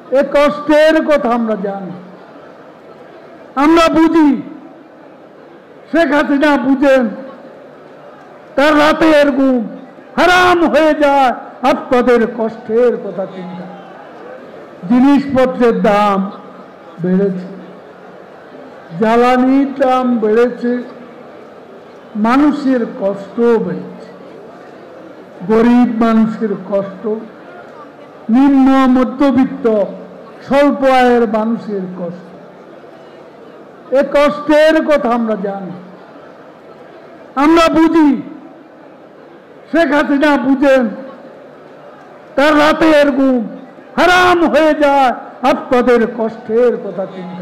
এ কষ্টের কথা আমরা জানি, আমরা বুঝি। শেখ হাসিনা বুঝেন, তার রাতের ঘুম হারাম হয়ে যায় আপনাদের কষ্টের কথা চিন্তা। জিনিসপত্রের দাম বেড়েছে, জ্বালানির দাম বেড়েছে, মানুষের কষ্ট বেড়েছে। গরিব মানুষের কষ্ট, নিম্ন মধ্যবিত্ত স্বল্প আয়ের মানুষের কষ্ট, এ কষ্টের কথা আমরা জানি, আমরা বুঝি। শেখ হাসিনা বুঝেন, তার রাতের ঘুম হারাম হয়ে যায় আপনাদের কষ্টের কথা চিন্তা।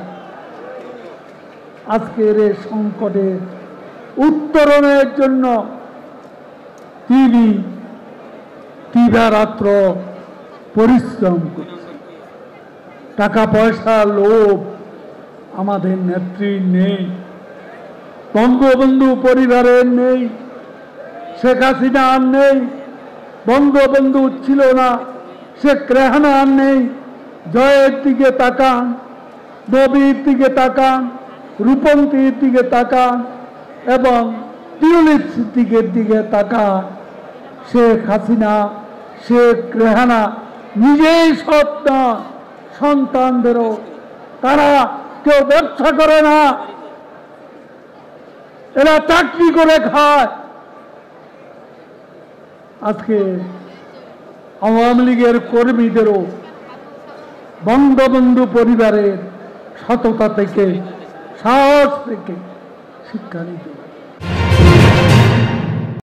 আজকের এই সংকটের উত্তরণের জন্য তিনি দিবারাত্র পরিশ্রম করছে। টাকা পয়সা লোভ আমাদের নেত্রীর নেই, বঙ্গবন্ধু পরিবারের নেই, শেখ হাসিনা আর নেই, বঙ্গবন্ধু ছিল না, শেখ রেহানা আর নেই। জয়ের দিকে তাকান, নবীর দিকে তাকান, রূপন্তীর দিকে তাকান এবং টিউলিপ সিদ্দিকের দিকে তাকান। শেখ হাসিনা, শেখ রেহানা নিজেই সৎ না, সন্তানদেরও তারা কেউ ব্যবসা করে না, এরা চাকরি করে খায়। আজকে আওয়ামী লীগের কর্মীদেরও বঙ্গবন্ধু পরিবারের সততা থেকে, সাহস থেকে শিক্ষা নিতে